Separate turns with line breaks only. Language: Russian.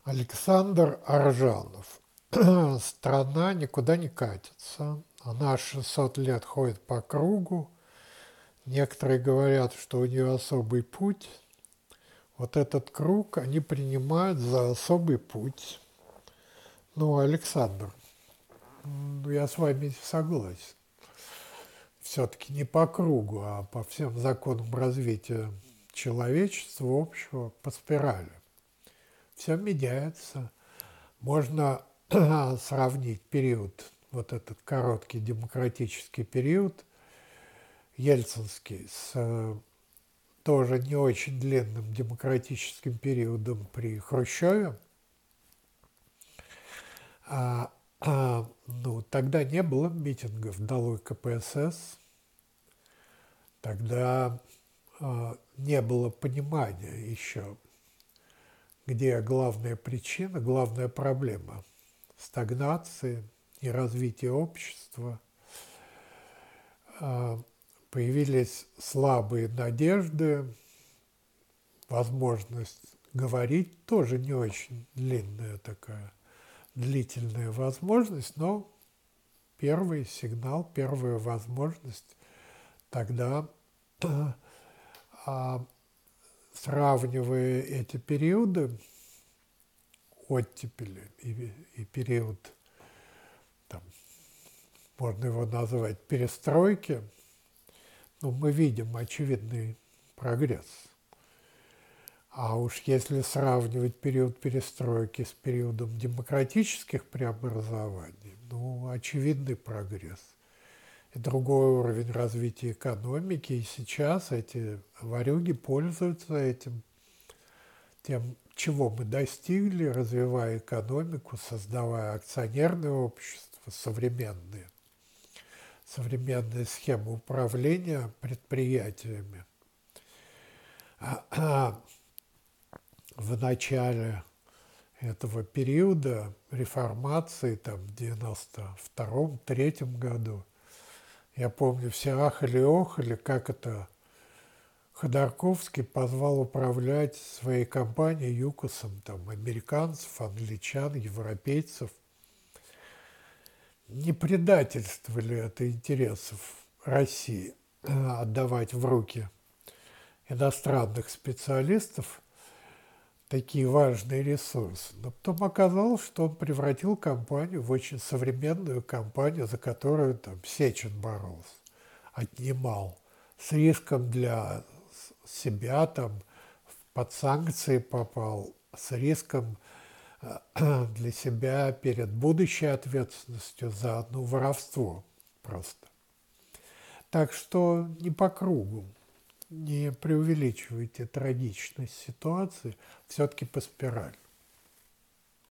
Александр Аржанов. Страна никуда не катится. Она 600 лет ходит по кругу. Некоторые говорят, что у нее особый путь. Вот этот круг они принимают за особый путь. Ну, Александр, я с вами согласен. Все-таки не по кругу, а по всем законам развития человечества общего, по спирали. Все меняется. Можно сравнить период, вот этот короткий демократический период, ельцинский, с тоже не очень длинным демократическим периодом при Хрущеве. Ну, тогда не было митингов «Долой КПСС», тогда не было понимания еще, где главная причина, главная проблема стагнации и развития общества. Появились слабые надежды, возможность говорить, тоже не очень длинная такая, длительная возможность, но первый сигнал, первая возможность тогда, сравнивая эти периоды, оттепели и период, там, можно его назвать перестройки, но мы видим очевидный прогресс. А уж если сравнивать период перестройки с периодом демократических преобразований, ну, очевидный прогресс. И другой уровень развития экономики, и сейчас эти ворюги пользуются этим, тем, чего мы достигли, развивая экономику, создавая акционерные общества, современные схемы управления предприятиями. В начале этого периода реформации, там, в 92-93 году, я помню, все ахали-охали, как это Ходорковский позвал управлять своей компанией ЮКОСом, там, американцев, англичан, европейцев. Не предательство ли это интересов России отдавать в руки иностранных специалистов такие важные ресурсы? Но потом оказалось, что он превратил компанию в очень современную компанию, за которую там Сечин боролся, отнимал, с риском для себя, там, под санкции попал, с риском для себя перед будущей ответственностью за воровство просто. Так что не по кругу, не преувеличивайте трагичность ситуации, все-таки по спирали.